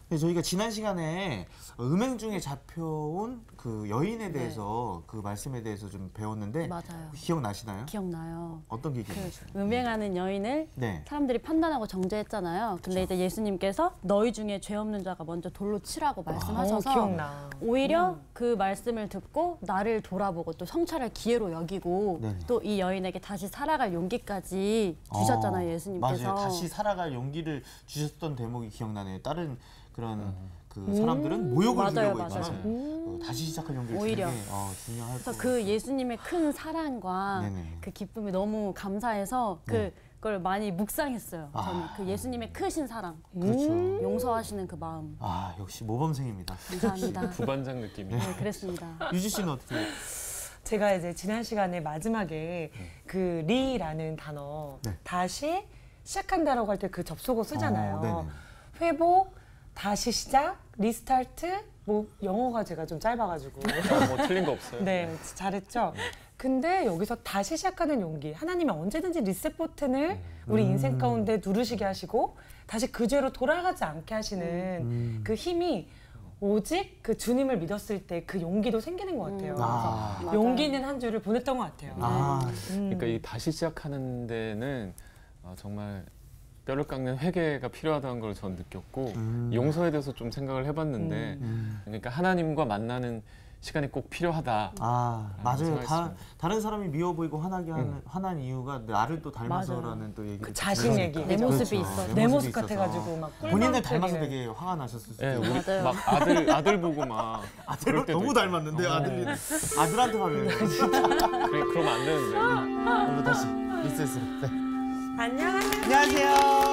네, 저희가 지난 시간에 음행 중에 잡혀온 그 여인에 대해서 그 말씀에 대해서 좀 배웠는데 맞아요. 기억나시나요? 기억나요. 어떤 게 기억나요? 음행하는 여인을 사람들이 판단하고 정죄했잖아요. 근데 이제 예수님께서 너희 중에 죄 없는 자가 먼저 돌로 치라고 말씀하셔서 기억나. 오히려 그 말씀을 듣고 나를 돌아보고 또 성찰할 기회로 여기고 또 이 여인에게 다시 살아갈 용기까지 주셨잖아요, 예수님께서. 맞아요. 다시 살아갈 용기를 주셨던 대목이 기억나네요. 다른 그런 그 사람들은 모욕을 주려고 했지만 다시 시작할 용기를 오히려. 주는 게 중요할 그래서 그 예수님의 큰 사랑과 그 기쁨이 너무 감사해서 그걸 많이 묵상했어요. 저는 그 예수님의 크신 사랑, 그렇죠. 용서하시는 그 마음. 역시 모범생입니다. 감사합니다. 부반장 느낌이. 네, 그랬습니다. 유지 씨는 어떻게? 제가 이제 지난 시간에 마지막에 그 리라는 단어 다시 시작한다라고 할 때 그 접속어 쓰잖아요. 회복, 다시 시작, 리스타트. 뭐 영어가 제가 좀 짧아가지고 뭐 틀린 거 없어요. 네, 잘했죠. 근데 여기서 다시 시작하는 용기, 하나님이 언제든지 리셋 버튼을 우리 인생 가운데 누르시게 하시고 다시 그 죄로 돌아가지 않게 하시는 그 힘이 오직 그 주님을 믿었을 때 그 용기도 생기는 것 같아요. 그래서 용기 있는 한 주를 보냈던 것 같아요. 그러니까 이 다시 시작하는 데는 정말 뼈를 깎는 회개가 필요하다는 걸 전 느꼈고 용서에 대해서 좀 생각을 해봤는데 그러니까 하나님과 만나는 시간이 꼭 필요하다. 맞아요. 다른 사람이 미워 보이고 화나게 하는 화난 이유가 나를 또 닮아서라는 또 얘기. 그 자신 얘기. 내 모습이 있어. 내 모습 같아가지고 막 본인을 닮아서 되게 화가 나셨을 때. 우리 막 아들 보고 막 아들 너무 닮았는데 아들한테 화를 내요. 그래 그러면 안 되는데. 오늘 다시 리셋으로. 안녕하세요.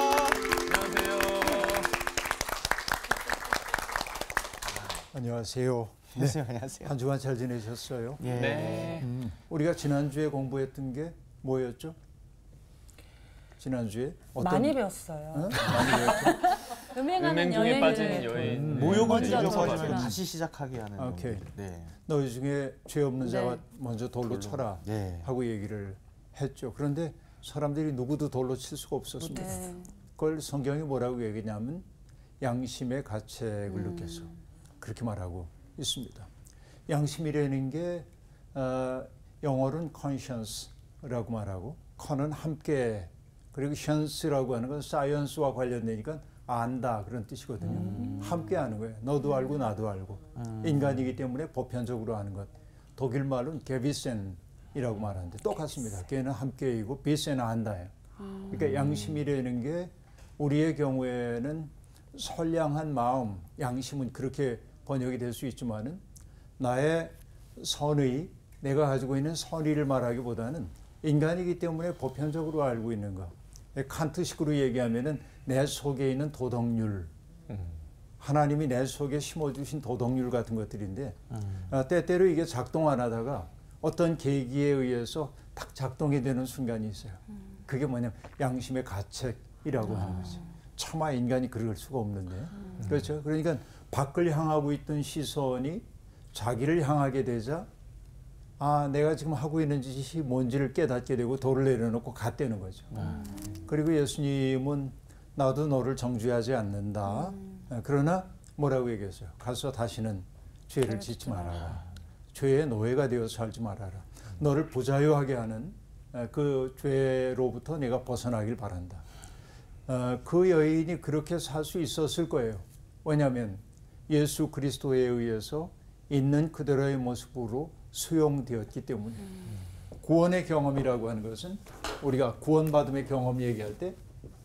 안녕하세요. 안녕하세요. 한 주간 잘 지내셨어요? 네. 우리가 지난주에 공부했던 게 뭐였죠? 지난주에 많이 배웠어요. 많이 배웠죠? 음행 중에 빠진 여인. 모욕을 먼저 주려고 쳐라. 다시 시작하게 하는. 오케이. 네. 너희 중에 죄 없는 자가 먼저 돌로 쳐라 네. 하고 얘기를 했죠. 그런데 사람들이 누구도 돌로 칠 수가 없었습니다. 그걸 성경이 뭐라고 얘기냐면 양심의 가책을 느껴서 그렇게 말하고 있습니다. 양심이라는 게 영어로는 conscience라고 말하고 con은 함께 그리고 science라고 하는 건 science와 관련되니까 안다 그런 뜻이거든요. 함께 하는 거예요. 너도 알고 나도 알고 인간이기 때문에 보편적으로 하는 것. 독일 말은 게비센이라고 말하는데 똑같습니다. 걔는 함께이고 비센은 안다예요. 그러니까 양심이라는 게 우리의 경우에는 선량한 마음, 양심은 그렇게 번역이 될 수 있지만은 나의 선의, 내가 가지고 있는 선의를 말하기보다는 인간이기 때문에 보편적으로 알고 있는 것. 칸트식으로 얘기하면은 내 속에 있는 도덕률, 하나님이 내 속에 심어주신 도덕률 같은 것들인데 때때로 이게 작동 안 하다가 어떤 계기에 의해서 딱 작동이 되는 순간이 있어요. 그게 뭐냐면 양심의 가책이라고 하는 거죠. 차마 인간이 그럴 수가 없는데. 그렇죠. 그러니까 밖을 향하고 있던 시선이 자기를 향하게 되자 내가 지금 하고 있는 짓이 뭔지를 깨닫게 되고 돌을 내려놓고 갔다는 거죠. 그리고 예수님은 나도 너를 정죄하지 않는다. 그러나 뭐라고 얘기했어요? 가서 다시는 죄를 짓지 말아라. 죄의 노예가 되어 살지 말아라. 너를 부자유하게 하는 그 죄로부터 내가 벗어나길 바란다. 그 여인이 그렇게 살 수 있었을 거예요. 왜냐하면 예수 그리스도에 의해서 있는 그대로의 모습으로 수용되었기 때문에. 구원의 경험이라고 하는 것은 우리가 구원받음의 경험 얘기할 때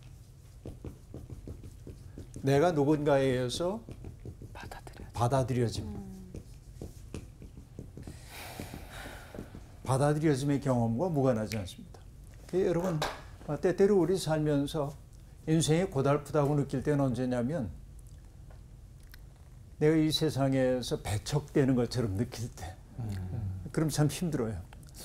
내가 누군가에 의해서 받아들여짐. 받아들여짐의 경험과 무관하지 않습니다. 여러분 때때로 우리 살면서 인생이 고달프다고 느낄 때는 언제냐면 내가 이 세상에서 배척되는 것처럼 느낄 때 그럼 참 힘들어요.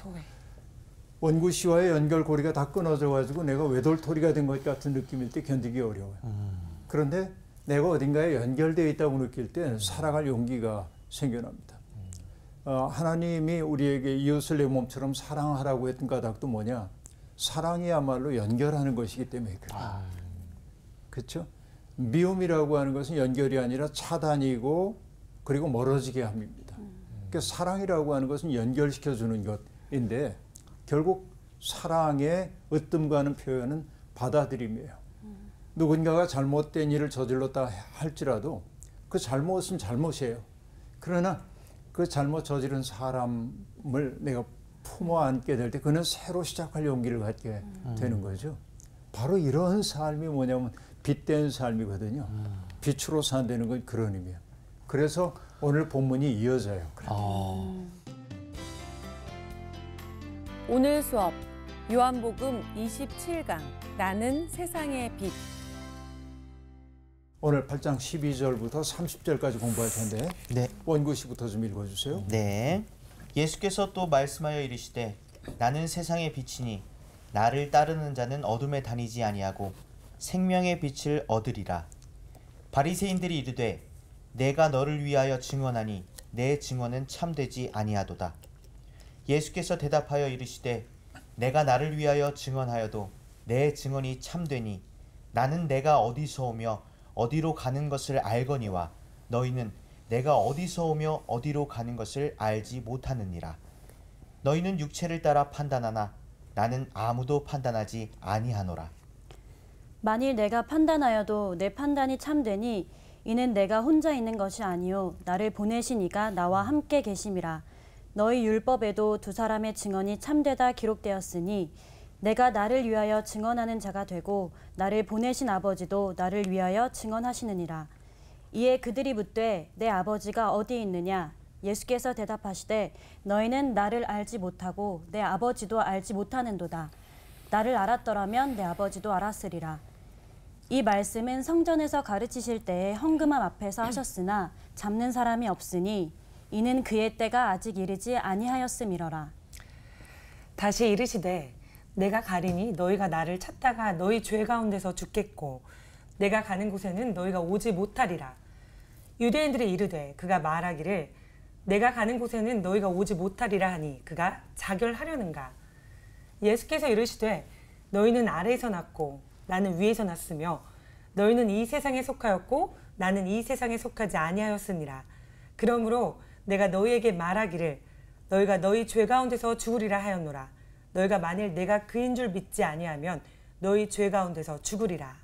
원구 씨와의 연결고리가 다 끊어져 가지고 내가 외돌토리가 된 것 같은 느낌일 때 견디기 어려워요. 그런데 내가 어딘가에 연결되어 있다고 느낄 때 살아갈 용기가 생겨납니다. 하나님이 우리에게 이웃을 내 몸처럼 사랑하라고 했던 까닭도 뭐냐? 사랑이야말로 연결하는 것이기 때문에 그래요. 그렇죠? 미움이라고 하는 것은 연결이 아니라 차단이고 그리고 멀어지게 함입니다. 그러니까 사랑이라고 하는 것은 연결시켜주는 것인데 결국 사랑의 으뜸가는 표현은 받아들임이에요. 누군가가 잘못된 일을 저질렀다 할지라도 그 잘못은 잘못이에요. 그러나 그 잘못 저지른 사람을 내가 품어 안게 될 때 그는 새로 시작할 용기를 갖게 되는 거죠. 바로 이런 삶이 뭐냐면 빛된 삶이거든요. 빛으로 산다는 건 그런 의미예요. 그래서 오늘 본문이 이어져요. 오늘 수업 요한복음 27강 나는 세상의 빛. 오늘 8장 12절부터 30절까지 공부할 텐데 네. 원구시부터 좀 읽어주세요. 네. 예수께서 또 말씀하여 이르시되 나는 세상의 빛이니 나를 따르는 자는 어둠에 다니지 아니하고 생명의 빛을 얻으리라. 바리새인들이 이르되 내가 너를 위하여 증언하니 내 증언은 참되지 아니하도다. 예수께서 대답하여 이르시되 내가 나를 위하여 증언하여도 내 증언이 참되니 나는 내가 어디서 오며 어디로 가는 것을 알거니와 너희는 내가 어디서 오며 어디로 가는 것을 알지 못하느니라. 너희는 육체를 따라 판단하나 나는 아무도 판단하지 아니하노라. 만일 내가 판단하여도 내 판단이 참되니 이는 내가 혼자 있는 것이 아니요 나를 보내신 이가 나와 함께 계심이라. 너희 율법에도 두 사람의 증언이 참되다 기록되었으니 내가 나를 위하여 증언하는 자가 되고 나를 보내신 아버지도 나를 위하여 증언하시느니라. 이에 그들이 묻되 내 아버지가 어디 있느냐? 예수께서 대답하시되 너희는 나를 알지 못하고 내 아버지도 알지 못하는도다. 나를 알았더라면 내 아버지도 알았으리라. 이 말씀은 성전에서 가르치실 때에 헌금함 앞에서 하셨으나 잡는 사람이 없으니 이는 그의 때가 아직 이르지 아니하였음이러라. 다시 이르시되 내가 가리니 너희가 나를 찾다가 너희 죄 가운데서 죽겠고 내가 가는 곳에는 너희가 오지 못하리라. 유대인들이 이르되 그가 말하기를 내가 가는 곳에는 너희가 오지 못하리라 하니 그가 자결하려는가. 예수께서 이르시되 너희는 아래에서 났고 나는 위에서 났으며 너희는 이 세상에 속하였고 나는 이 세상에 속하지 아니하였으니라. 그러므로 내가 너희에게 말하기를 너희가 너희 죄 가운데서 죽으리라 하였노라. 너희가 만일 내가 그인 줄 믿지 아니하면 너희 죄 가운데서 죽으리라.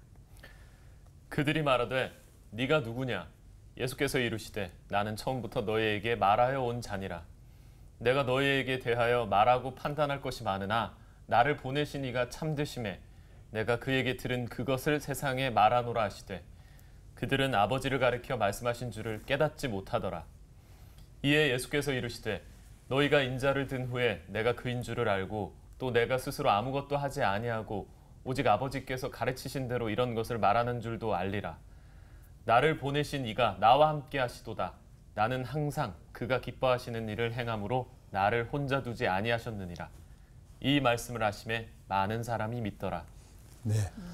그들이 말하되 네가 누구냐? 예수께서 이르시되 나는 처음부터 너희에게 말하여 온 자니라. 내가 너희에게 대하여 말하고 판단할 것이 많으나 나를 보내신 이가 참되심에 내가 그에게 들은 그것을 세상에 말하노라 하시되 그들은 아버지를 가리켜 말씀하신 줄을 깨닫지 못하더라. 이에 예수께서 이르시되 너희가 인자를 든 후에 내가 그인 줄을 알고 또 내가 스스로 아무것도 하지 아니하고 오직 아버지께서 가르치신 대로 이런 것을 말하는 줄도 알리라. 나를 보내신 이가 나와 함께 하시도다. 나는 항상 그가 기뻐하시는 일을 행함으로 나를 혼자 두지 아니하셨느니라. 이 말씀을 하심에 많은 사람이 믿더라. 네.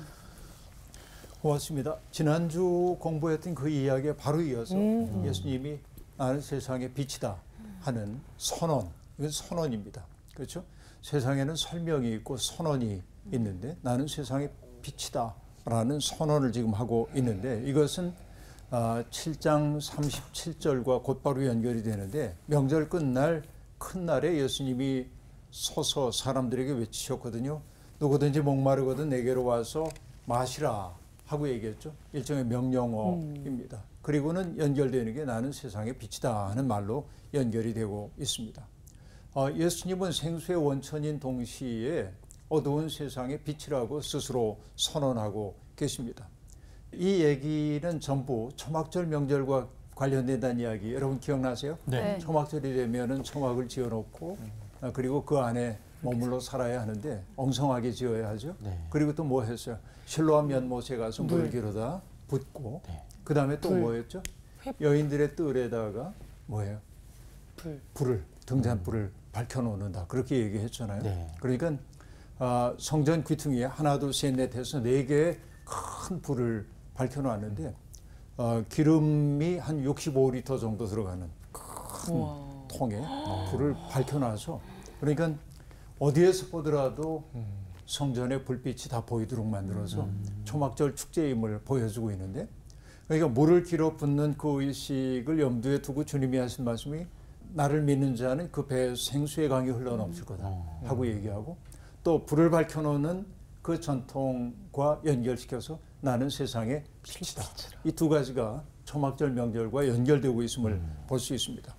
고맙습니다. 지난주 공부했던 그 이야기에 바로 이어서 예수님이 나는 세상의 빛이다 하는 선언, 이건 선언입니다. 그렇죠? 세상에는 설명이 있고 선언이 있는데 나는 세상의 빛이다 라는 선언을 지금 하고 있는데 이것은 7장 37절과 곧바로 연결이 되는데 명절 끝날 큰 날에 예수님이 서서 사람들에게 외치셨거든요. 누구든지 목마르거든 내게로 와서 마시라 하고 얘기했죠. 일종의 명령어입니다. 그리고는 연결되는 게 나는 세상의 빛이다 하는 말로 연결이 되고 있습니다. 예수님은 생수의 원천인 동시에 어두운 세상의 빛이라고 스스로 선언하고 계십니다. 이 얘기는 전부 초막절 명절과 관련된다는 이야기 여러분 기억나세요? 네. 초막절이 되면은 초막을 지어놓고 그리고 그 안에 머물러 살아야 하는데 엉성하게 지어야 하죠. 네. 그리고 또 뭐 했어요? 실로암 연못에 가서 물을 길어다 붓고 그 다음에 또 뭐였죠? 여인들의 뜰에다가 뭐예요? 불을 등잔불을 밝혀놓는다 그렇게 얘기했잖아요. 네. 그러니까 성전 귀퉁이에 하나 둘 셋 넷 해서 4개의 큰 불을 밝혀놨는데 기름이 한 65리터 정도 들어가는 큰 통에 불을 밝혀놔서 그러니까 어디에서 보더라도 성전의 불빛이 다 보이도록 만들어서 초막절 축제임을 보여주고 있는데 그러니까 물을 길어 붓는 그 의식을 염두에 두고 주님이 하신 말씀이 나를 믿는 자는 그 배에 생수의 강이 흘러넘칠 거다 하고 얘기하고 또 불을 밝혀놓는 그 전통과 연결시켜서 나는 세상의 빛이다. 이 두 가지가 초막절 명절과 연결되고 있음을 볼 수 있습니다.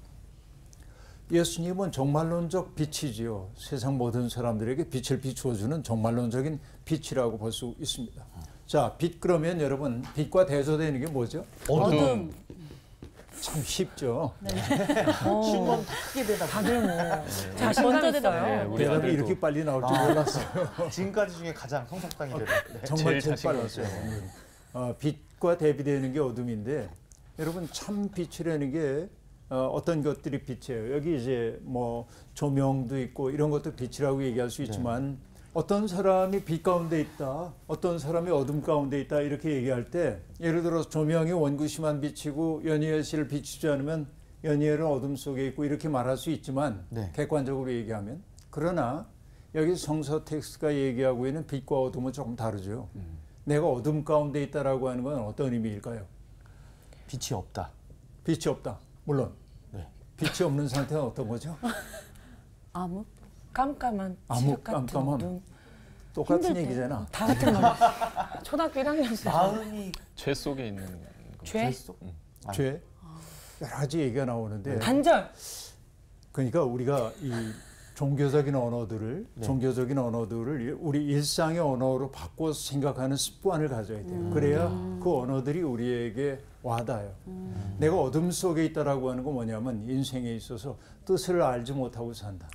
예수님은 종말론적 빛이지요. 세상 모든 사람들에게 빛을 비추어주는 종말론적인 빛이라고 볼 수 있습니다. 자, 빛 그러면 여러분 빛과 대조되는 게 뭐죠? 어둠. 참 쉽죠. 쉬운 건 다 크게 대답. 다들 뭐 자신감 먼저 있어요. 대답해요. 우리 대답이 아들도 이렇게 빨리 나올 줄 몰랐어요. 지금까지 중에 가장 성숙당이 대답. 네. 정말 제일 자신감 빨랐어요. 빛과 대비되는 게 어둠인데 여러분 참 빛이라는 게 어떤 것들이 빛이에요. 여기 이제 뭐 조명도 있고 이런 것도 빛이라고 얘기할 수 있지만 어떤 사람이 빛 가운데 있다, 어떤 사람이 어둠 가운데 있다 이렇게 얘기할 때 예를 들어서 조명이 원구시만 비치고 연희엘 씨를 비추지 않으면 연희엘은 어둠 속에 있고 이렇게 말할 수 있지만 네. 객관적으로 얘기하면 그러나 여기 성서 텍스트가 얘기하고 있는 빛과 어둠은 조금 다르죠. 내가 어둠 가운데 있다라고 하는 건 어떤 의미일까요? 빛이 없다. 빛이 없다. 물론 네. 빛이 없는 상태는 어떤 거죠? 암흑? 깜깜한 암흑, 칠흑 같은 깜깜함. 어둠. 똑같은 힘들 때. 얘기잖아. 다 같은 말. 초등학교 1학년생. 마음이 죄 속에 있는 거. 죄? 속. 죄 여러 가지 얘기가 나오는데 단절. 그러니까 우리가 이 종교적인 언어들을 우리 일상의 언어로 바꿔서 생각하는 습관을 가져야 돼요. 그래야 그 언어들이 우리에게 와닿아요. 내가 어둠 속에 있다라고 하는 건 뭐냐면 인생에 있어서 뜻을 알지 못하고 산다.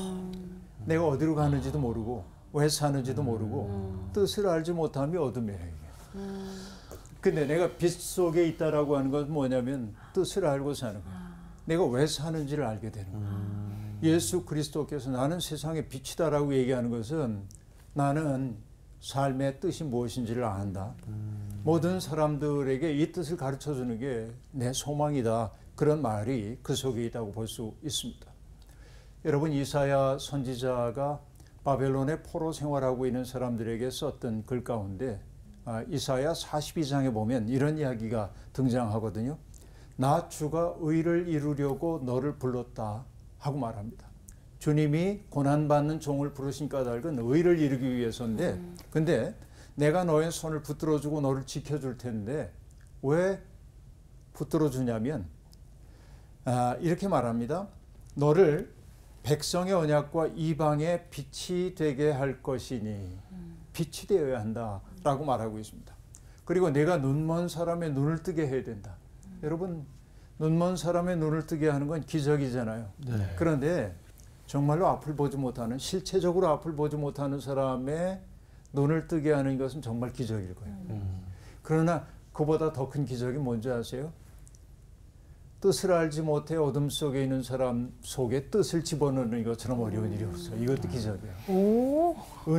내가 어디로 가는지도 모르고 왜 사는지도 모르고 뜻을 알지 못함이 어둠이에요. 이게. 근데 내가 빛 속에 있다라고 하는 건 뭐냐면 뜻을 알고 사는 거예요. 내가 왜 사는지를 알게 되는 거예요. 예수 그리스도께서 나는 세상의 빛이다라고 얘기하는 것은 나는 삶의 뜻이 무엇인지를 안다. 모든 사람들에게 이 뜻을 가르쳐주는 게 내 소망이다. 그런 말이 그 속에 있다고 볼 수 있습니다. 여러분 이사야 선지자가 바벨론의 포로 생활하고 있는 사람들에게 썼던 글 가운데 이사야 42장에 보면 이런 이야기가 등장하거든요. 나 주가 의를 이루려고 너를 불렀다 하고 말합니다. 주님이 고난받는 종을 부르신 까닭은 의를 이루기 위해서인데 근데 내가 너의 손을 붙들어주고 너를 지켜줄 텐데 왜 붙들어주냐면 이렇게 말합니다. 너를 백성의 언약과 이방의 빛이 되게 할 것이니 빛이 되어야 한다라고 말하고 있습니다. 그리고 내가 눈먼 사람의 눈을 뜨게 해야 된다. 여러분 눈먼 사람의 눈을 뜨게 하는 건 기적이잖아요. 네. 그런데 정말로 앞을 보지 못하는 실체적으로 앞을 보지 못하는 사람의 눈을 뜨게 하는 것은 정말 기적일 거예요. 그러나 그보다 더 큰 기적이 뭔지 아세요? 뜻을 알지 못해 어둠 속에 있는 사람 속에 뜻을 집어넣는 것처럼 어려운 일이 없어요. 이것도 기적이에요. 오.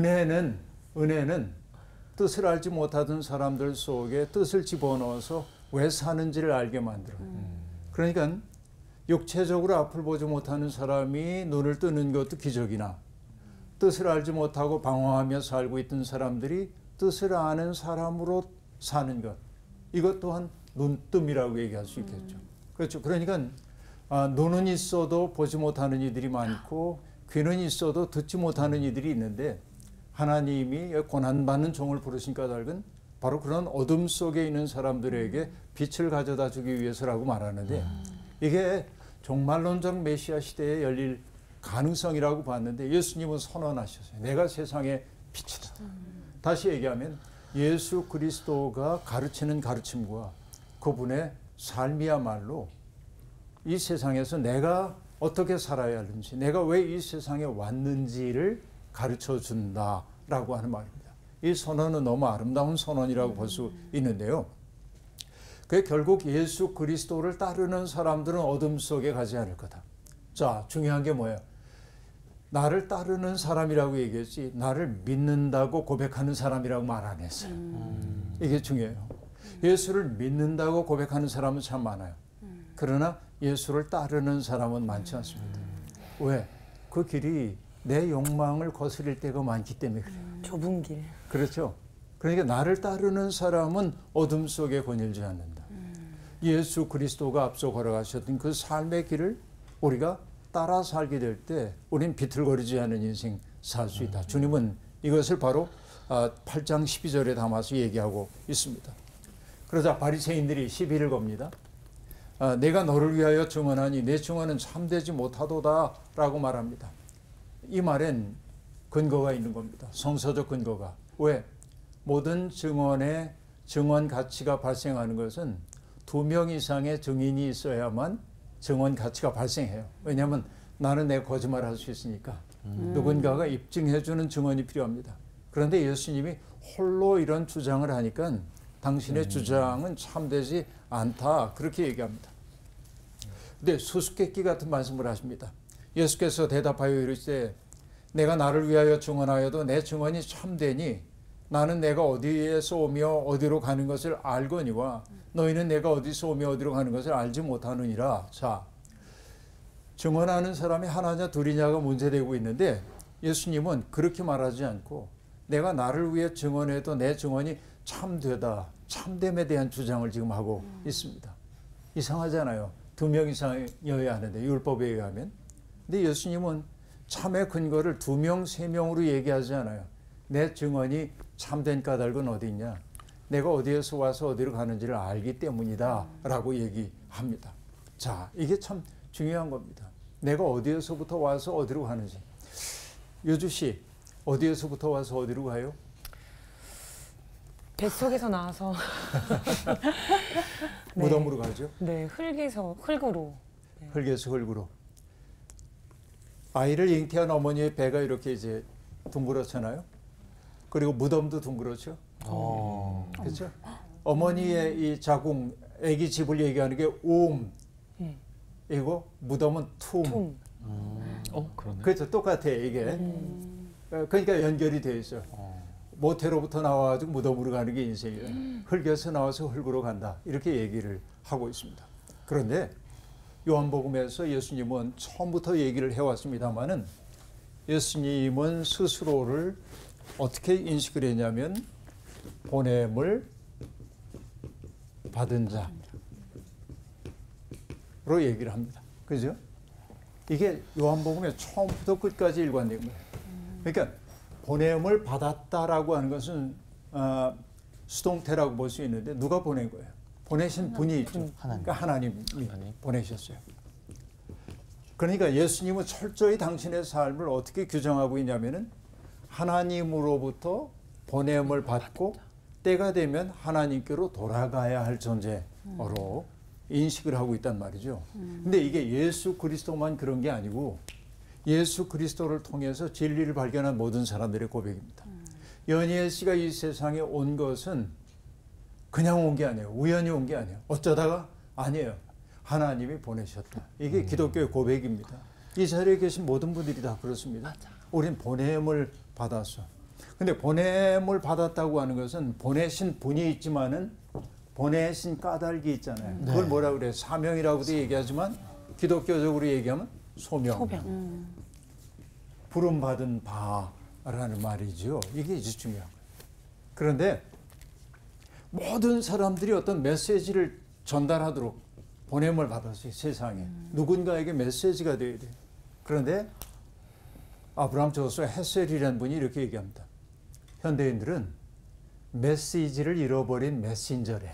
은혜는 뜻을 알지 못하던 사람들 속에 뜻을 집어넣어서 왜 사는지를 알게 만들어요. 그러니까 육체적으로 앞을 보지 못하는 사람이 눈을 뜨는 것도 기적이나 뜻을 알지 못하고 방황하며 살고 있던 사람들이 뜻을 아는 사람으로 사는 것. 이것 또한 눈뜸이라고 얘기할 수 있겠죠. 그렇죠. 그러니까 눈은 있어도 보지 못하는 이들이 많고 귀는 있어도 듣지 못하는 이들이 있는데 하나님이 고난받는 종을 부르신 까닭은 바로 그런 어둠 속에 있는 사람들에게 빛을 가져다 주기 위해서라고 말하는데 이게 종말론적 메시아 시대에 열릴 가능성이라고 봤는데 예수님은 선언하셨어요. 내가 세상의 빛이다. 다시 얘기하면 예수 그리스도가 가르치는 가르침과 그분의 삶이야말로 이 세상에서 내가 어떻게 살아야 하는지 내가 왜 이 세상에 왔는지를 가르쳐준다라고 하는 말입니다. 이 선언은 너무 아름다운 선언이라고 볼 수 있는데요. 그 결국 예수 그리스도를 따르는 사람들은 어둠 속에 가지 않을 거다. 자, 중요한 게 뭐예요? 나를 따르는 사람이라고 얘기했지 나를 믿는다고 고백하는 사람이라고 말 안 했어요. 이게 중요해요. 예수를 믿는다고 고백하는 사람은 참 많아요. 그러나 예수를 따르는 사람은 많지 않습니다. 왜? 그 길이 내 욕망을 거스릴 때가 많기 때문에 그래요. 좁은 길. 그렇죠. 그러니까 나를 따르는 사람은 어둠 속에 거닐지 않는다. 예수 그리스도가 앞서 걸어가셨던 그 삶의 길을 우리가 따라 살게 될 때 우린 비틀거리지 않은 인생 살 수 있다. 주님은 이것을 바로 8장 12절에 담아서 얘기하고 있습니다. 그러자 바리새인들이 시비를 겁니다. 내가 너를 위하여 증언하니 내 증언은 참되지 못하도다 라고 말합니다. 이 말엔 근거가 있는 겁니다. 성서적 근거가. 왜? 모든 증언의 증언 가치가 발생하는 것은 2명 이상의 증인이 있어야만 증언 가치가 발생해요. 왜냐하면 나는 내 거짓말을 할 수 있으니까 누군가가 입증해주는 증언이 필요합니다. 그런데 예수님이 홀로 이런 주장을 하니까 당신의 주장은 참되지 않다 그렇게 얘기합니다. 근데 수수께끼 같은 말씀을 하십니다. 예수께서 대답하여 이르시되 내가 나를 위하여 증언하여도 내 증언이 참되니 나는 내가 어디에서 오며 어디로 가는 것을 알거니와 너희는 내가 어디서 오며 어디로 가는 것을 알지 못하느니라. 자, 증언하는 사람이 하나냐 둘이냐가 문제되고 있는데 예수님은 그렇게 말하지 않고 내가 나를 위해 증언해도 내 증언이 참되다, 참됨에 대한 주장을 지금 하고 있습니다. 이상하잖아요. 2명 이상이어야 하는데 율법에 의하면. 근데 예수님은 참의 근거를 2명, 3명으로 얘기하지 않아요. 내 증언이 참된 까닭은 어디 있냐? 내가 어디에서 와서 어디로 가는지를 알기 때문이다 라고 얘기합니다. 자, 이게 참 중요한 겁니다. 내가 어디에서부터 와서 어디로 가는지. 요주 씨, 어디에서부터 와서 어디로 가요? 뱃속에서 나와서 네. 무덤으로 가죠? 네, 흙으로. 네. 흙에서 흙으로. 아이를 잉태한 어머니의 배가 이렇게 이제 둥그렇잖아요. 그리고 무덤도 둥그렇죠. 그렇죠? 어머니의 이 자궁, 아기 집을 얘기하는 게 이고 무덤은 툼. 그러네. 그렇죠. 똑같아 이게. 그러니까 연결이 돼 있어요. 모태로부터 나와가지고 무덤으로 가는 게 인생이에요. 흙에서 나와서 흙으로 간다. 이렇게 얘기를 하고 있습니다. 그런데 요한복음에서 예수님은 처음부터 얘기를 해왔습니다마는 예수님은 스스로를 어떻게 인식을 했냐면 보냄을 받은 자로 얘기를 합니다. 그죠? 이게 요한복음의 처음부터 끝까지 일관된 거예요. 그러니까 보냄을 받았다라고 하는 것은 수동태라고 볼 수 있는데 누가 보낸 거예요? 보내신 분이 있죠. 그러니까 하나님이 보내셨어요. 그러니까 예수님은 철저히 당신의 삶을 어떻게 규정하고 있냐면은 하나님으로부터 보냄을 받고 때가 되면 하나님께로 돌아가야 할 존재로 인식을 하고 있단 말이죠. 근데 이게 예수 그리스도만 그런 게 아니고 예수 그리스도를 통해서 진리를 발견한 모든 사람들의 고백입니다. 연희엘 씨가 이 세상에 온 것은 그냥 온 게 아니에요. 우연히 온 게 아니에요. 어쩌다가 아니에요. 하나님이 보내셨다. 이게 기독교의 고백입니다. 이 자리에 계신 모든 분들이 다 그렇습니다. 우린 보냄을 받았어. 근데 보냄을 받았다고 하는 것은 보내신 분이 있지만은 보내신 까닭이 있잖아요. 그걸 뭐라 그래요? 사명이라고도 얘기하지만 기독교적으로 얘기하면 소명. 부름받은 바라는 말이죠. 이게 이제 중요한 거예요. 그런데 모든 사람들이 어떤 메시지를 전달하도록 보냄을 받았어요. 세상에. 누군가에게 메시지가 돼야 돼요. 그런데 아브라함 저서 헤셀이라는 분이 이렇게 얘기합니다. 현대인들은 메시지를 잃어버린 메신저래.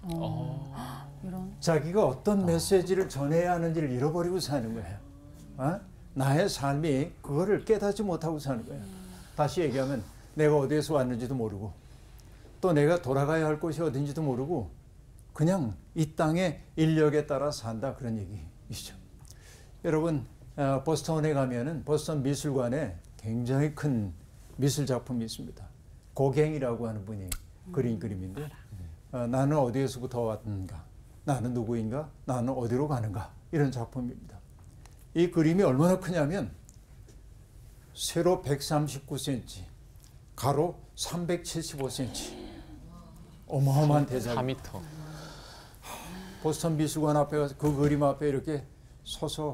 자기가 어떤 메시지를 전해야 하는지를 잃어버리고 사는 거예요. 나의 삶이 그거를 깨닫지 못하고 사는 거예요. 다시 얘기하면 내가 어디에서 왔는지도 모르고 또 내가 돌아가야 할 곳이 어딘지도 모르고 그냥 이 땅의 인력에 따라 산다 그런 얘기이죠. 여러분 보스턴에 가면은 보스턴 미술관에 굉장히 큰 미술 작품이 있습니다. 고갱이라고 하는 분이 그린 그림인데 나는 어디에서부터 왔는가? 나는 누구인가? 나는 어디로 가는가? 이런 작품입니다. 이 그림이 얼마나 크냐면 세로 139cm, 가로 375cm. 어마어마한 대작. 4m. 보스턴 미술관 앞에 가서 그 그림 앞에 이렇게 서서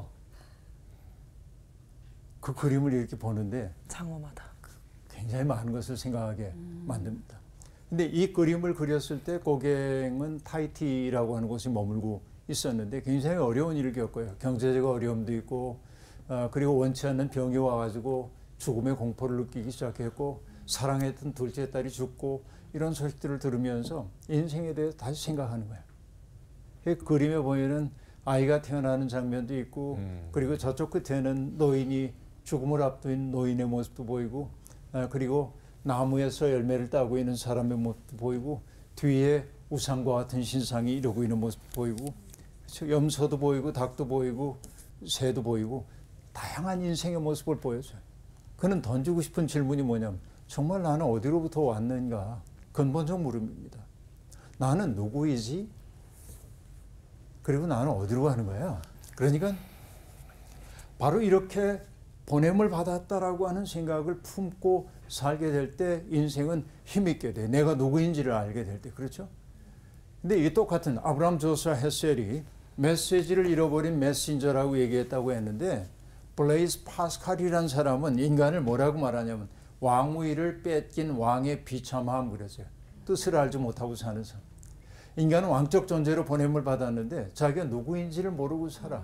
그 그림을 이렇게 보는데 장엄하다. 굉장히 많은 것을 생각하게 만듭니다. 근데 이 그림을 그렸을 때 고갱은 타히티라고 하는 곳에 머물고 있었는데 굉장히 어려운 일을 겪어요. 경제적 어려움도 있고 그리고 원치 않는 병이 와가지고 죽음의 공포를 느끼기 시작했고 사랑했던 둘째 딸이 죽고 이런 소식들을 들으면서 인생에 대해서 다시 생각하는 거예요. 그 그림에 보면은 아이가 태어나는 장면도 있고 그리고 저쪽 끝에는 노인이 죽음을 앞둔 노인의 모습도 보이고 그리고 나무에서 열매를 따고 있는 사람의 모습도 보이고 뒤에 우상과 같은 신상이 이러고 있는 모습도 보이고 그렇죠? 염소도 보이고 닭도 보이고 새도 보이고 다양한 인생의 모습을 보여줘요. 그는 던지고 싶은 질문이 뭐냐면 정말 나는 어디로부터 왔는가? 근본적 물음입니다. 나는 누구이지? 그리고 나는 어디로 가는 거야? 그러니까 바로 이렇게 보냄을 받았다라고 하는 생각을 품고 살게 될 때 인생은 힘있게 돼. 내가 누구인지를 알게 될 때. 그렇죠? 근데 이 똑같은 아브라함 조슈아 헤셀이 메시지를 잃어버린 메신저라고 얘기했다고 했는데 블레이즈 파스칼이라는 사람은 인간을 뭐라고 말하냐면 왕위를 뺏긴 왕의 비참함 그랬어요. 뜻을 알지 못하고 사는 사람. 인간은 왕적 존재로 보냄을 받았는데 자기가 누구인지를 모르고 살아.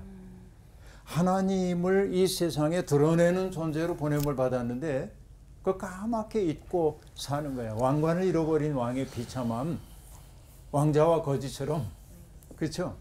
하나님을 이 세상에 드러내는 존재로 보냄을 받았는데 그거 까맣게 잊고 사는 거야. 왕관을 잃어버린 왕의 비참함. 왕자와 거지처럼. 그렇죠?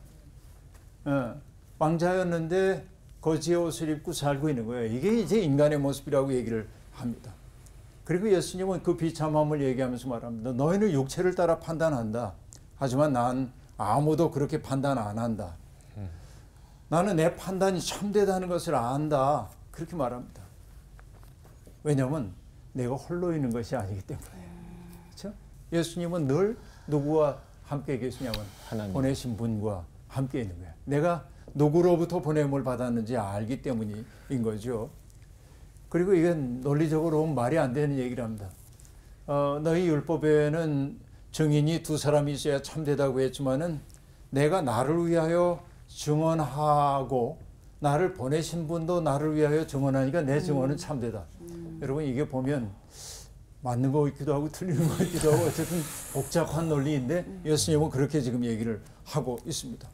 왕자였는데 거지의 옷을 입고 살고 있는 거예요. 이게 이제 인간의 모습이라고 얘기를 합니다. 그리고 예수님은 그 비참함을 얘기하면서 말합니다. 너희는 육체를 따라 판단한다. 하지만 난 아무도 그렇게 판단 안 한다. 나는 내 판단이 참되다는 것을 안다. 그렇게 말합니다. 왜냐하면 내가 홀로 있는 것이 아니기 때문에. 그렇죠? 예수님은 늘 누구와 함께 계시냐면 하나님. 보내신 분과 함께 있는 거예요. 내가 누구로부터 보냄을 받았는지 알기 때문인 거죠. 그리고 이건 논리적으로 보면 말이 안 되는 얘기를 합니다. 너희 율법에는 증인이 두 사람이 있어야 참되다고 했지만은 내가 나를 위하여 증언하고 나를 보내신 분도 나를 위하여 증언하니까 내 증언은 참되다. 여러분 이게 보면 맞는 거 있기도 하고 틀리는 거 있기도 하고 어쨌든 복잡한 논리인데 예수님은 그렇게 지금 얘기를 하고 있습니다.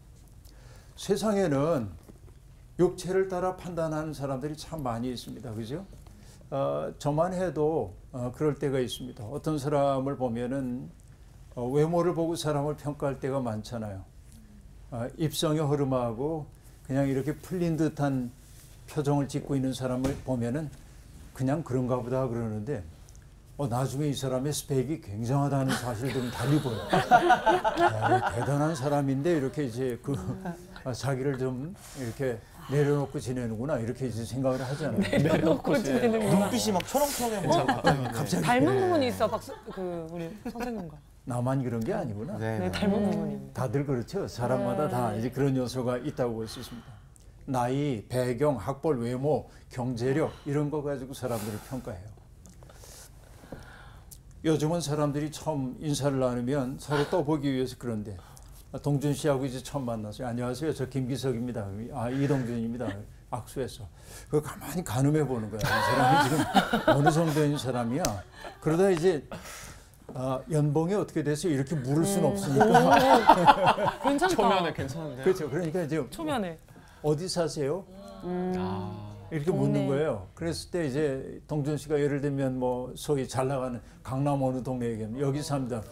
세상에는 육체를 따라 판단하는 사람들이 참 많이 있습니다. 그죠? 저만 해도 그럴 때가 있습니다. 어떤 사람을 보면은 외모를 보고 사람을 평가할 때가 많잖아요. 입성의 흐름하고 그냥 이렇게 풀린 듯한 표정을 짓고 있는 사람을 보면은 그냥 그런가 보다 그러는데 나중에 이 사람의 스펙이 굉장하다는 사실들은 달리 보여요. 대단한 사람인데 이렇게 이제 자기를 좀 이렇게 내려놓고 지내는구나 이렇게 이제 생각을 하잖아요. 내려놓고 지내는구나. 눈빛이 막 초롱초롱해 보여. 갑자기 닮은 부분이 있어, 우리 선생님과. 나만 그런 게 아니구나. 네, 닮은 부분이. 다들 그렇죠. 사람마다 다 이제 그런 요소가 있다고 볼 수 있습니다. 나이, 배경, 학벌, 외모, 경제력 이런 거 가지고 사람들을 평가해요. 요즘은 사람들이 처음 인사를 나누면 서로 떠보기 위해서 그런데 동준 씨하고 이제 처음 만났어요. 안녕하세요. 저 김기석입니다. 이동준입니다. 악수했어. 그거 가만히 가늠해 보는 거야. 이 사람이 지금 어느 정도인 사람이야. 그러다 이제 연봉이 어떻게 됐어요? 이렇게 물을 수는 없으니까. 괜찮다. 초면에 괜찮은데. 그렇죠. 그러니까 이제 초면에. 어디 사세요? 이렇게 묻는 거예요. 그랬을 때 이제 동준 씨가 예를 들면 뭐 소위 잘 나가는 강남 어느 동네 얘기하면 여기 삽니다.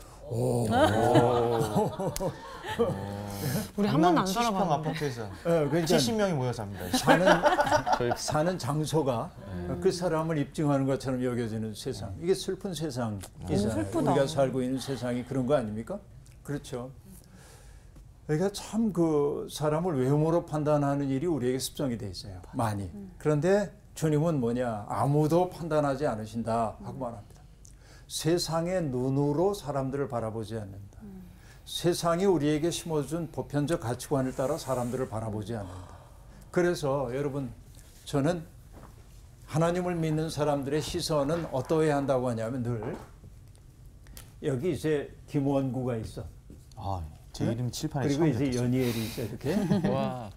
우리 한 번도 안 70평 살아봤는데. 아파트에서 그러니까 70명이 모여 삽니다. 사는 장소가 그 사람을 입증하는 것처럼 여겨지는 세상. 이게 슬픈 세상이잖아요. 슬프다. 우리가 살고 있는 세상이 그런 거 아닙니까? 그렇죠. 그러니까 참 그 사람을 외모로 판단하는 일이 우리에게 습성이 돼 있어요. 많이. 그런데 주님은 뭐냐? 아무도 판단하지 않으신다 하고 말합니다. 세상의 눈으로 사람들을 바라보지 않는다. 세상이 우리에게 심어준 보편적 가치관을 따라 사람들을 바라보지 않는다. 그래서 여러분 저는 하나님을 믿는 사람들의 시선은 어떠해야 한다고 하냐면 늘 여기 이제 김원구가 있어. 제 이름 칠판에 그리고 처음 이제 듣겠어요. 연희엘이 있어 이렇게. 와.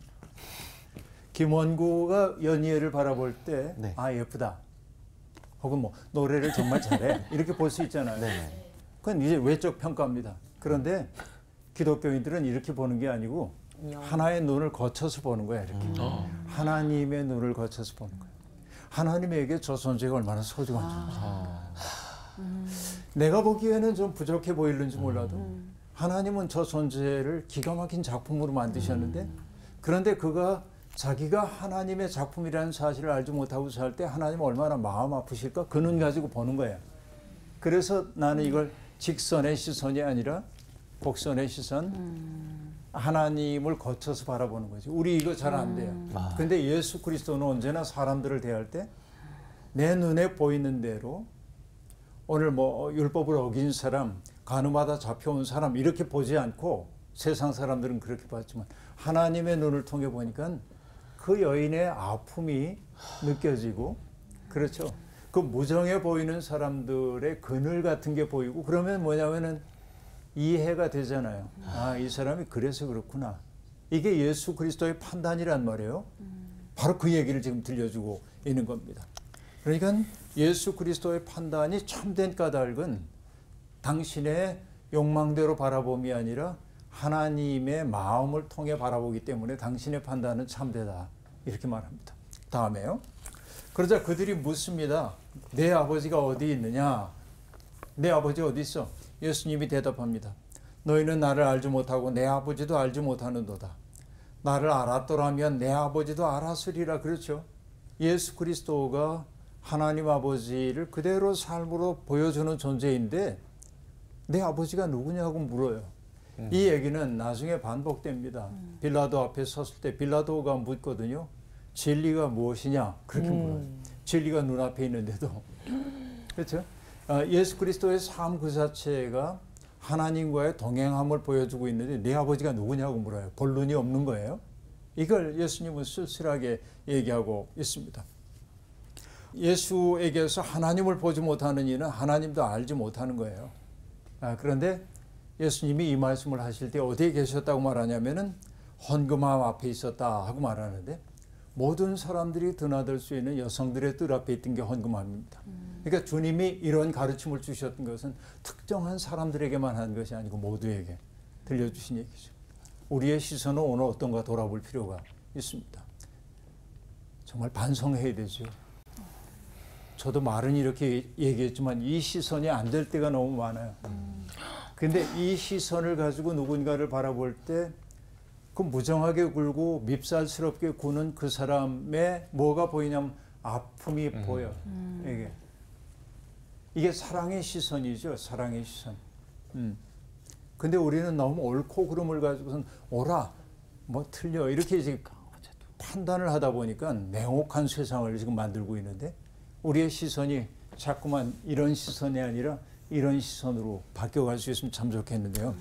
김원구가 연희엘을 바라볼 때 네. 예쁘다. 혹은 뭐 노래를 정말 잘해. 이렇게 볼 수 있잖아요. 네. 그건 이제 외적 평가입니다. 그런데 기독교인들은 이렇게 보는 게 아니고 하나의 눈을 거쳐서 보는 거야. 이렇게. 하나님의 눈을 거쳐서 보는 거야. 하나님에게 저 존재가 얼마나 소중한 존재. 내가 보기에는 좀 부족해 보이는지 몰라도 하나님은 저 존재를 기가 막힌 작품으로 만드셨는데 그런데 그가 자기가 하나님의 작품이라는 사실을 알지 못하고 살 때 하나님은 얼마나 마음 아프실까? 그 눈 가지고 보는 거야. 그래서 나는 이걸 직선의 시선이 아니라 곡선의 시선, 하나님을 거쳐서 바라보는 거지. 우리 이거 잘 안 돼요. 근데 예수 그리스도는 언제나 사람들을 대할 때 내 눈에 보이는 대로 오늘 뭐 율법을 어긴 사람, 간음하다 잡혀온 사람 이렇게 보지 않고 세상 사람들은 그렇게 봤지만 하나님의 눈을 통해 보니까 그 여인의 아픔이 느껴지고 그렇죠. 그 무정해 보이는 사람들의 그늘 같은 게 보이고 그러면 뭐냐면은 이해가 되잖아요. 아, 이 사람이 그래서 그렇구나. 이게 예수 그리스도의 판단이란 말이에요. 바로 그 얘기를 지금 들려주고 있는 겁니다. 그러니까 예수 그리스도의 판단이 참된 까닭은 당신의 욕망대로 바라봄이 아니라 하나님의 마음을 통해 바라보기 때문에 당신의 판단은 참되다. 이렇게 말합니다. 다음에요. 그러자 그들이 묻습니다. 내 아버지가 어디 있느냐? 내 아버지 어디 있어? 예수님이 대답합니다. 너희는 나를 알지 못하고 내 아버지도 알지 못하는도다. 나를 알았더라면 내 아버지도 알았으리라. 그렇죠. 예수 그리스도가 하나님 아버지를 그대로 삶으로 보여주는 존재인데 내 아버지가 누구냐고 물어요. 이 얘기는 나중에 반복됩니다. 빌라도 앞에 섰을 때 빌라도가 묻거든요. 진리가 무엇이냐? 그렇게 물어요. 진리가 눈앞에 있는데도. 그렇죠? 예수 그리스도의 삶 그 자체가 하나님과의 동행함을 보여주고 있는데 내 아버지가 누구냐고 물어요. 본론이 없는 거예요. 이걸 예수님은 쓸쓸하게 얘기하고 있습니다. 예수에게서 하나님을 보지 못하는 이는 하나님도 알지 못하는 거예요. 그런데 예수님이 이 말씀을 하실 때 어디에 계셨다고 말하냐면은 헌금함 앞에 있었다 하고 말하는데 모든 사람들이 드나들 수 있는 여성들의 뜰 앞에 있던 게 헌금함입니다. 그러니까 주님이 이런 가르침을 주셨던 것은 특정한 사람들에게만 한 것이 아니고 모두에게 들려주신 얘기죠. 우리의 시선은 오늘 어떤가 돌아볼 필요가 있습니다. 정말 반성해야 되죠. 저도 말은 이렇게 얘기했지만 이 시선이 안 될 때가 너무 많아요. 근데 이 시선을 가지고 누군가를 바라볼 때 그 무정하게 굴고 밉살스럽게 구는 그 사람의 뭐가 보이냐면 아픔이 보여. 이게 사랑의 시선이죠. 사랑의 시선. 근데 우리는 너무 옳고 그름을 가지고선 옳아, 뭐 틀려 이렇게 이제 판단을 하다 보니까 냉혹한 세상을 지금 만들고 있는데 우리의 시선이 자꾸만 이런 시선이 아니라 이런 시선으로 바뀌어갈 수 있으면 참 좋겠는데요.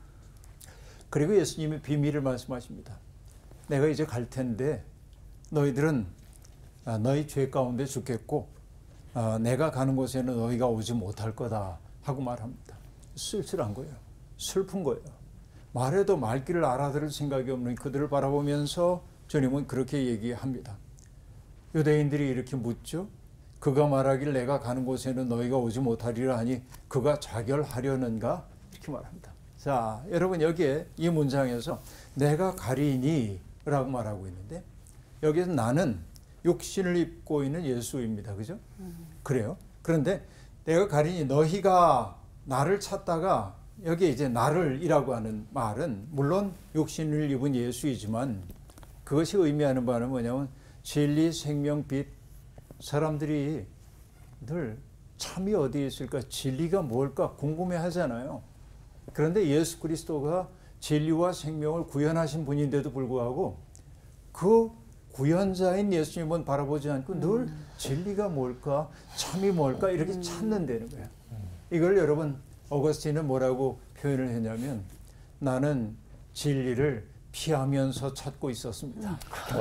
그리고 예수님이 비밀을 말씀하십니다. 내가 이제 갈 텐데 너희들은 너희 죄 가운데 죽겠고 내가 가는 곳에는 너희가 오지 못할 거다 하고 말합니다. 쓸쓸한 거예요. 슬픈 거예요. 말해도 말귀를 알아들을 생각이 없는 그들을 바라보면서 주님은 그렇게 얘기합니다. 유대인들이 이렇게 묻죠. 그가 말하길 내가 가는 곳에는 너희가 오지 못하리라 하니 그가 자결하려는가? 이렇게 말합니다. 자, 여러분 여기에 이 문장에서 내가 가리니 라고 말하고 있는데 여기서 나는 육신을 입고 있는 예수입니다. 그죠? 그래요. 그런데 내가 가리니 너희가 나를 찾다가 여기 이제 나를 이라고 하는 말은 물론 육신을 입은 예수이지만 그것이 의미하는 바는 뭐냐면 진리, 생명, 빛. 사람들이 늘 참이 어디에 있을까? 진리가 뭘까? 궁금해 하잖아요. 그런데 예수 그리스도가 진리와 생명을 구현하신 분인데도 불구하고 그 구현자인 예수님은 바라보지 않고 늘 진리가 뭘까? 참이 뭘까? 이렇게 찾는다는 거예요. 이걸 여러분 어거스틴은 뭐라고 표현을 했냐면 나는 진리를 피하면서 찾고 있었습니다.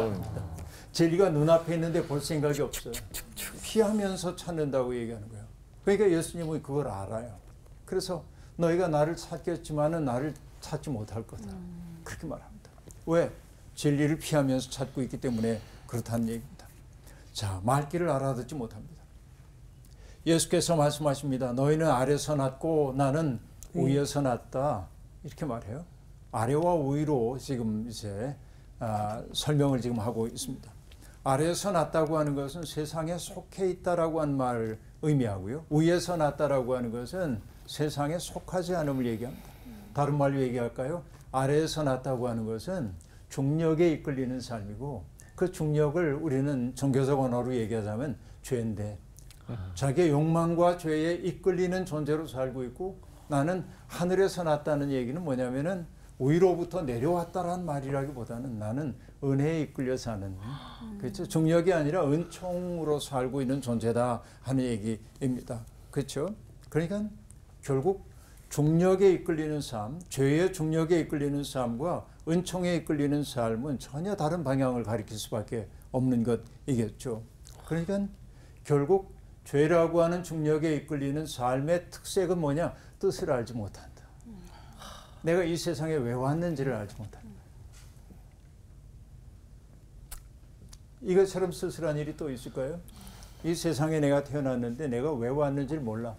진리가 눈앞에 있는데 볼 생각이 없어요. 피하면서 찾는다고 얘기하는 거예요. 그러니까 예수님은 그걸 알아요. 그래서 너희가 나를 찾겠지만은 나를 찾지 못할 거다. 그렇게 말합니다. 왜? 진리를 피하면서 찾고 있기 때문에 그렇다는 얘기입니다. 자, 말귀를 알아듣지 못합니다. 예수께서 말씀하십니다. 너희는 아래서 났고 나는 위에서 났다. 이렇게 말해요. 아래와 위로 지금 이제 설명을 지금 하고 있습니다. 아래에서 났다고 하는 것은 세상에 속해 있다라고 하는 말을 의미하고요. 위에서 났다라고 하는 것은 세상에 속하지 않음을 얘기합니다. 다른 말로 얘기할까요? 아래에서 났다고 하는 것은 중력에 이끌리는 삶이고 그 중력을 우리는 종교적 언어로 얘기하자면 죄인데 자기의 욕망과 죄에 이끌리는 존재로 살고 있고 나는 하늘에서 났다는 얘기는 뭐냐면은 위로부터 내려왔다라는 말이라기보다는 나는 은혜에 이끌려 사는 그렇죠? 중력이 아니라 은총으로 살고 있는 존재다 하는 얘기입니다. 그렇죠? 그러니까 결국 중력에 이끌리는 삶, 죄의 중력에 이끌리는 삶과 은총에 이끌리는 삶은 전혀 다른 방향을 가리킬 수밖에 없는 것이겠죠. 그러니까 결국 죄라고 하는 중력에 이끌리는 삶의 특색은 뭐냐? 뜻을 알지 못한다. 내가 이 세상에 왜 왔는지를 알지 못한다. 이것처럼 쓸쓸한 일이 또 있을까요? 이 세상에 내가 태어났는데 내가 왜 왔는지를 몰라.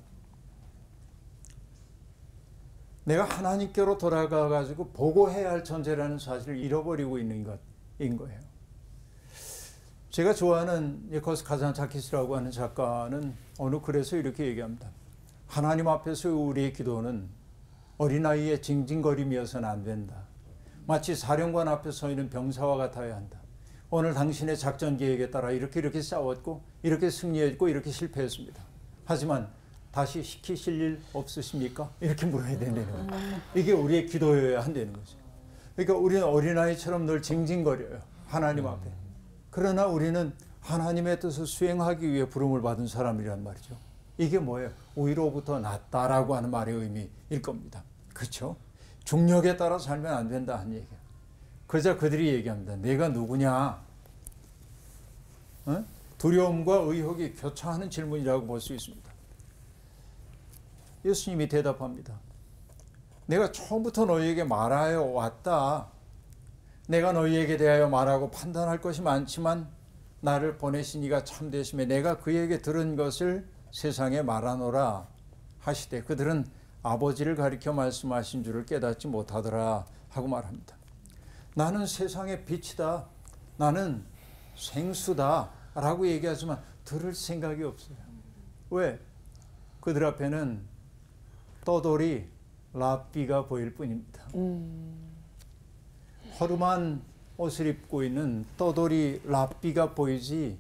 내가 하나님께로 돌아가 가지고 보고해야 할 존재라는 사실을 잃어버리고 있는 것인 거예요. 제가 좋아하는 니콜스 카잔차키스라고 하는 작가는 어느 글에서 이렇게 얘기합니다. 하나님 앞에서 우리의 기도는 어린아이의 징징거림이어서는 안 된다. 마치 사령관 앞에 서 있는 병사와 같아야 한다. 오늘 당신의 작전 계획에 따라 이렇게 싸웠고 이렇게 승리했고 이렇게 실패했습니다. 하지만 다시 시키실 일 없으십니까? 이렇게 물어야 된다는 거예요. 이게 우리의 기도여야 한다는 거죠. 그러니까 우리는 어린아이처럼 늘 징징거려요. 하나님 앞에. 그러나 우리는 하나님의 뜻을 수행하기 위해 부름을 받은 사람이란 말이죠. 이게 뭐예요? 위로부터 났다라고 하는 말의 의미일 겁니다. 그렇죠? 중력에 따라 살면 안 된다 하는 얘기예요. 그러자 그들이 얘기합니다. 내가 누구냐? 어? 두려움과 의혹이 교차하는 질문이라고 볼 수 있습니다. 예수님이 대답합니다. 내가 처음부터 너희에게 말하여 왔다. 내가 너희에게 대하여 말하고 판단할 것이 많지만 나를 보내신 이가 참되심에 내가 그에게 들은 것을 세상에 말하노라 하시되 그들은 아버지를 가리켜 말씀하신 줄을 깨닫지 못하더라 하고 말합니다. 나는 세상의 빛이다. 나는 생수다 라고 얘기하지만 들을 생각이 없어요. 왜? 그들 앞에는 떠돌이 랍비가 보일 뿐입니다. 허름한 옷을 입고 있는 떠돌이 랍비가 보이지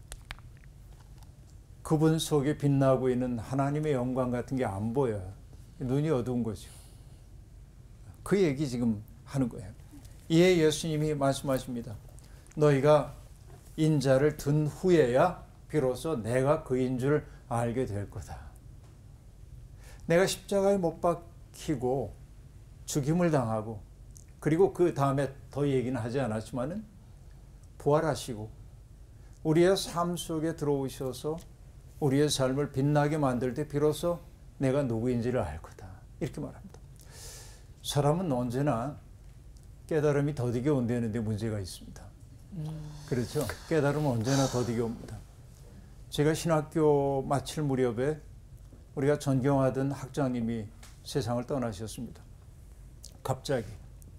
그분 속에 빛나고 있는 하나님의 영광 같은 게 안 보여요. 눈이 어두운 거죠. 그 얘기 지금 하는 거예요. 이에 예수님이 말씀하십니다. 너희가 인자를 든 후에야 비로소 내가 그인 줄 알게 될 거다. 내가 십자가에 못 박히고 죽임을 당하고 그리고 그 다음에 더 얘기는 하지 않았지만은 부활하시고 우리의 삶 속에 들어오셔서 우리의 삶을 빛나게 만들 때 비로소 내가 누구인지를 알 거다. 이렇게 말합니다. 사람은 언제나 깨달음이 더디게 온다는데 문제가 있습니다. 그렇죠? 깨달음은 언제나 더디게 옵니다. 제가 신학교 마칠 무렵에 우리가 존경하던 학장님이 세상을 떠나셨습니다. 갑자기.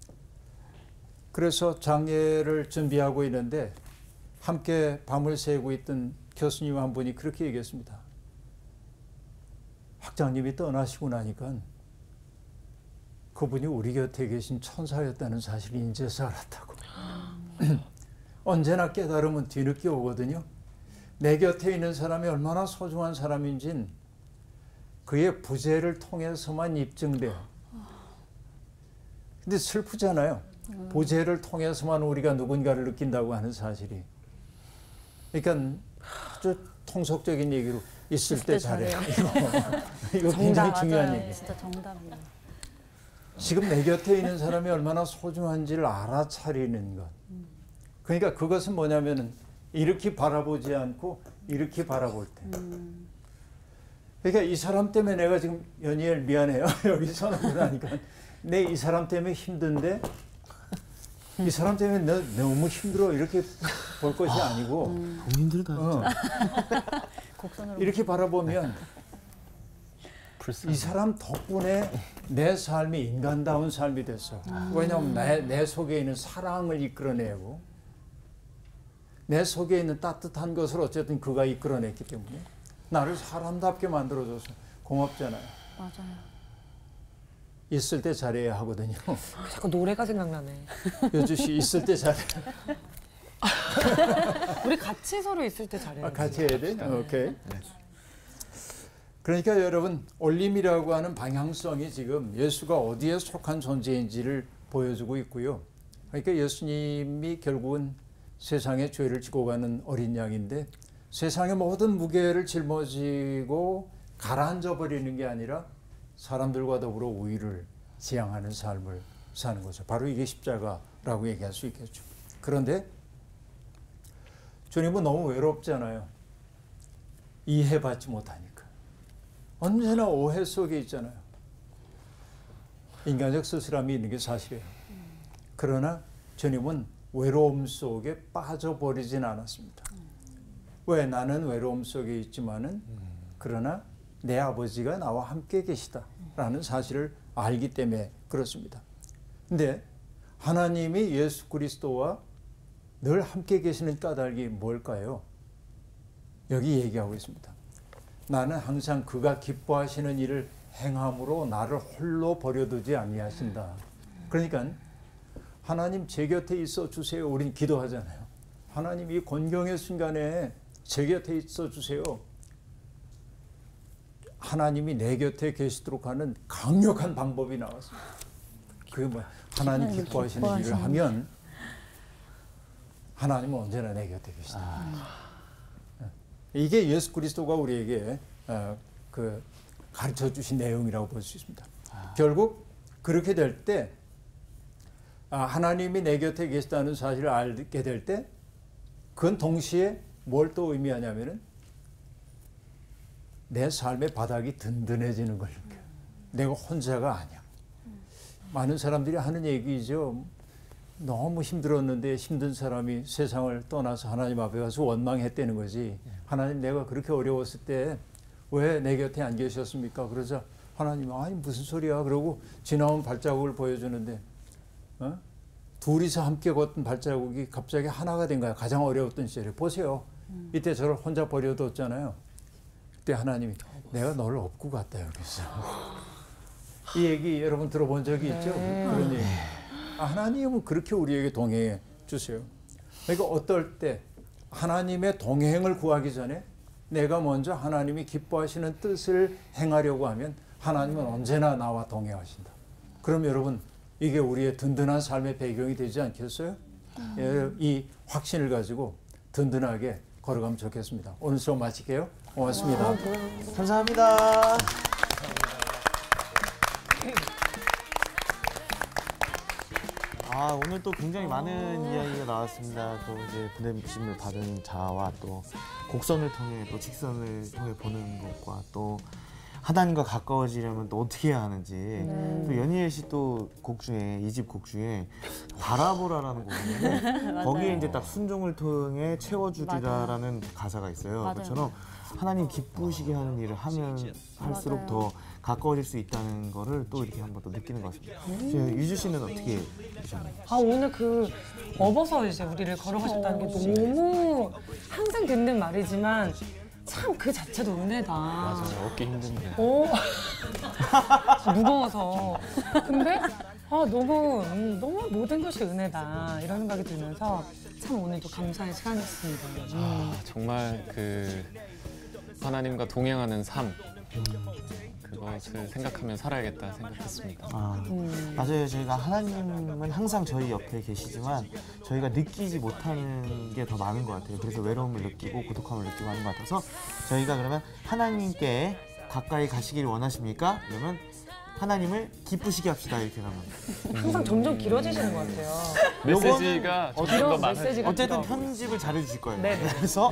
그래서 장례를 준비하고 있는데 함께 밤을 새고 있던 교수님 한 분이 그렇게 얘기했습니다. 학장님이 떠나시고 나니까 그분이 우리 곁에 계신 천사였다는 사실을 인제서 알았다고. 언제나 깨달음은 뒤늦게 오거든요. 내 곁에 있는 사람이 얼마나 소중한 사람인진 그의 부재를 통해서만 입증돼요. 근데 슬프잖아요. 부재를 통해서만 우리가 누군가를 느낀다고 하는 사실이. 그러니까 아주 통속적인 얘기로 있을 때 잘해요. 이거 굉장히 중요한 얘기예요. 진짜 정답이에요. 지금 내 곁에 있는 사람이 얼마나 소중한지를 알아차리는 것. 그러니까 그것은 뭐냐면은 이렇게 바라보지 않고 이렇게 바라볼 때. 그러니까 이 사람 때문에 내가 지금 연희엘 미안해요. 여기 서는 거라니까. 내 이 사람 때문에 힘든데 이 사람 때문에 너무 힘들어 이렇게 볼 것이 아니고 너무 힘들다. 곡선으로 이렇게 바라보면 불쌍. 이 사람 덕분에 내 삶이 인간다운 삶이 됐어. 왜냐하면 내 속에 있는 사랑을 이끌어내고 내 속에 있는 따뜻한 것을 어쨌든 그가 이끌어냈기 때문에 나를 사람답게 만들어줘서 고맙잖아요. 맞아요. 있을 때 잘해야 하거든요. 자꾸 노래가 생각나네. 여주 씨 있을 때 잘해. 우리 같이 서로 있을 때 잘해요. 같이 해야 돼? 오케이. 그러니까 여러분 올림이라고 하는 방향성이 지금 예수가 어디에 속한 존재인지를 보여주고 있고요. 그러니까 예수님이 결국은 세상의 죄를 지고 가는 어린 양인데 세상의 모든 무게를 짊어지고 가라앉아 버리는 게 아니라 사람들과 더불어 우위를 지향하는 삶을 사는 거죠. 바로 이게 십자가라고 얘기할 수 있겠죠. 그런데 주님은 너무 외롭잖아요. 이해받지 못하니까. 언제나 오해 속에 있잖아요. 인간적 쓸쓸함이 있는 게 사실이에요. 그러나 주님은 외로움 속에 빠져버리진 않았습니다. 왜? 나는 외로움 속에 있지만은 그러나 내 아버지가 나와 함께 계시다라는 사실을 알기 때문에 그렇습니다. 근데 하나님이 예수 그리스도와 늘 함께 계시는 까닭이 뭘까요? 여기 얘기하고 있습니다. 나는 항상 그가 기뻐하시는 일을 행함으로 나를 홀로 버려두지 아니하신다. 그러니까 하나님 제 곁에 있어 주세요. 우린 기도하잖아요. 하나님 이 곤경의 순간에 제 곁에 있어 주세요. 하나님이 내 곁에 계시도록 하는 강력한 방법이 나왔습니다. 그게 뭐야? 하나님 기뻐하시는 일을 하면 하나님은 언제나 내 곁에 계시다. 이게 예수 그리스도가 우리에게 가르쳐 주신 내용이라고 볼 수 있습니다. 결국 그렇게 될 때 하나님이 내 곁에 계시다는 사실을 알게 될 때 그건 동시에 뭘 또 의미하냐면은 내 삶의 바닥이 든든해지는 걸 느껴요. 내가 혼자가 아니야. 많은 사람들이 하는 얘기죠. 너무 힘들었는데 힘든 사람이 세상을 떠나서 하나님 앞에 가서 원망했다는 거지. 하나님 내가 그렇게 어려웠을 때 왜 내 곁에 안 계셨습니까? 그러자 하나님 아니 무슨 소리야. 그러고 지나온 발자국을 보여주는데 둘이서 함께 걷던 발자국이 갑자기 하나가 된 거야. 가장 어려웠던 시절에. 보세요. 이때 저를 혼자 버려뒀잖아요. 그때 하나님이 내가 너를 업고 갔다 여기서. 이 얘기 여러분 들어본 적이 있죠? 그런 얘기. 하나님은 그렇게 우리에게 동행해 주세요. 그러니까 어떨 때 하나님의 동행을 구하기 전에 내가 먼저 하나님이 기뻐하시는 뜻을 행하려고 하면 하나님은 언제나 나와 동행하신다. 그럼 여러분 이게 우리의 든든한 삶의 배경이 되지 않겠어요? 이 확신을 가지고 든든하게 걸어가면 좋겠습니다. 오늘 수업 마칠게요. 고맙습니다. 감사합니다. 오늘 또 굉장히 많은 이야기가 나왔습니다. 또 이제 부대심을 받은 자와 또 곡선을 통해 또 직선을 통해 보는 것과 또 하나님과 가까워지려면 또 어떻게 해야 하는지 또 연희엘 씨 또 곡 중에 이 집 곡 중에 바라보라라는 곡인데 거기에 이제 딱 순종을 통해 채워주리라라는 가사가 있어요. 맞아요. 그것처럼 하나님 기쁘시게 하는 일을 하면 할수록 더 가까워질 수 있다는 거를 또 이렇게 한번 또 느끼는 것 같습니다. 유주 씨는 어떻게 느끼셨나요? 오늘 그 업어서 이제 우리를 걸어가셨다는 게 너무 항상 듣는 말이지만 참 그 자체도 은혜다. 맞아요. 얻기 힘든데. 무거워서. 근데 너무 모든 것이 은혜다 이런 생각이 들면서 참 오늘도 감사의 시간이었습니다. 정말 그 하나님과 동행하는 삶 그것을 생각하며 살아야겠다 생각했습니다. 맞아요. 저희가 하나님은 항상 저희 옆에 계시지만 저희가 느끼지 못하는 게 더 많은 것 같아요. 그래서 외로움을 느끼고 고독함을 느끼고 하는 것 같아서 저희가 그러면 하나님께 가까이 가시기를 원하십니까? 그러면 하나님을 기쁘시게 합시다 이렇게 가면 항상 점점 길어지시는 것 같아요. 메시지가 점점 더 많아요. 메시지가 어쨌든 길어. 편집을 잘해주실 거예요. 네. 그래서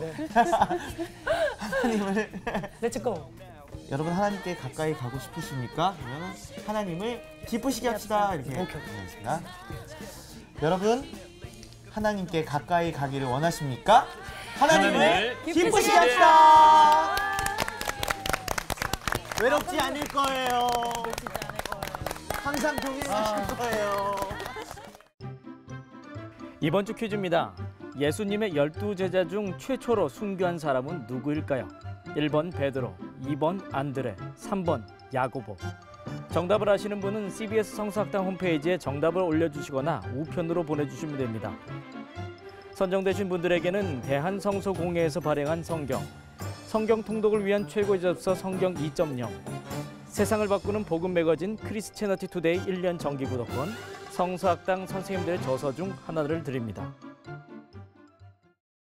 하나님을 렛츠고. 여러분 하나님께 가까이 가고 싶으십니까? 그러면 하나님을 기쁘시게 합시다 이렇게 하겠습니다. 여러분 하나님께 가까이 가기를 원하십니까? 하나님을 기쁘시게 합시다. 외롭지 않을 거예요. 항상 동행하실 거예요. 이번 주 퀴즈입니다. 예수님의 12제자 중 최초로 순교한 사람은 누구일까요? 1번 베드로, 2번 안드레, 3번 야고보. 정답을 아시는 분은 CBS 성서학당 홈페이지에 정답을 올려주시거나 우편으로 보내주시면 됩니다. 선정되신 분들에게는 대한성서공회에서 발행한 성경 통독을 위한 최고의 접서 성경 2.0, 세상을 바꾸는 복음 매거진 크리스채너티 투데이 1년 정기 구독권, 성서학당 선생님들의 저서 중 하나를 드립니다.